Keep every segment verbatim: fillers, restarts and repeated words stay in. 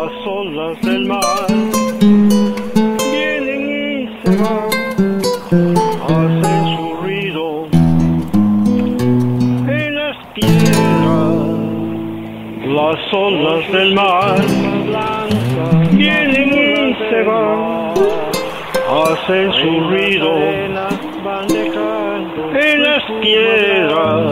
Las olas del mar vienen y se van, hacen su ruido en las piedras. Las olas del mar vienen y se van, hacen su ruido en las piedras.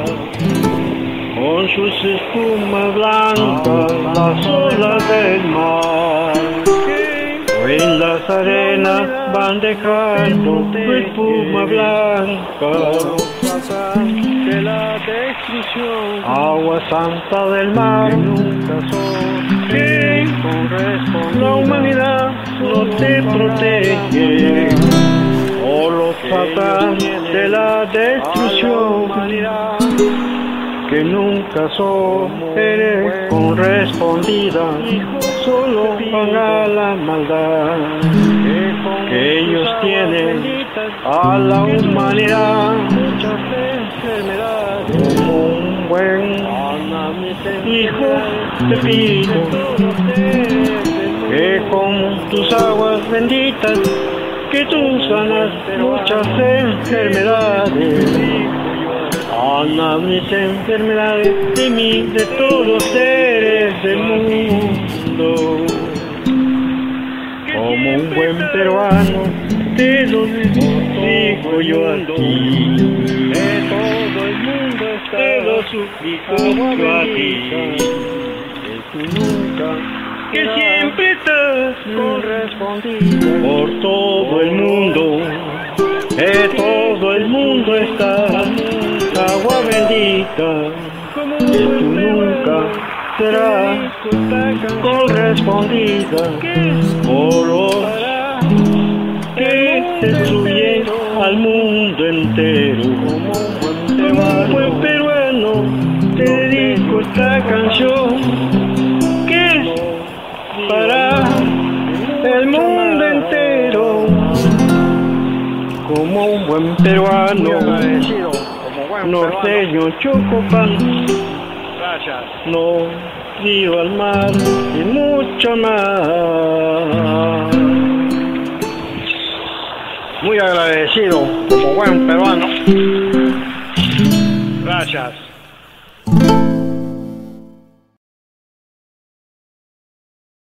Con sus espumas blancas, las olas del mar, en las arenas van dejando su espuma blanca. De la destrucción, agua santa del mar, que la humanidad no te protege. Solo tratan de la destrucción, que nunca son eres correspondida, solo paga la maldad que ellos tienen a la humanidad. Como un buen hijo te pido que con tus aguas benditas, que tú sanas muchas enfermedades. Sana mis enfermedades de mí, de todos los seres del mundo. Como un buen peruano te lo digo yo a ti, de todo el mundo te lo suplico yo a ti, que tú nunca, que siempre estás correspondido por todo el mundo, que todo el mundo está agua bendita, que tú nunca serás correspondida por los que destruyen al mundo entero. Como un buen peruano te dedico esta canción, que es para el mundo entero. Como un buen peruano, norteño, Chocopan, no río al mar y mucho más. Muy agradecido como buen peruano. Gracias.